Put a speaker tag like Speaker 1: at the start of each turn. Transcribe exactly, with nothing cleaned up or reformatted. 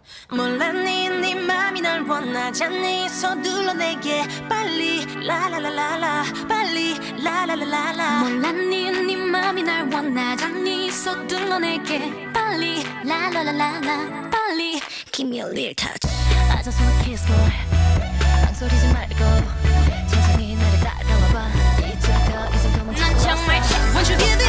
Speaker 1: 몰랐니 네 맘이 날 원하잖니 서둘러 내게 빨리 라라라라라 빨리 라라라라라
Speaker 2: 몰랐니 네 맘이 날 원하잖니 서둘러 내게 빨리 라라라라라 빨리
Speaker 1: Give me a little touch
Speaker 2: I just wanna kiss more 망설이지 말고 천천히 나를 따라와봐 이제 더 이 정도면
Speaker 1: 난 정말 want you give it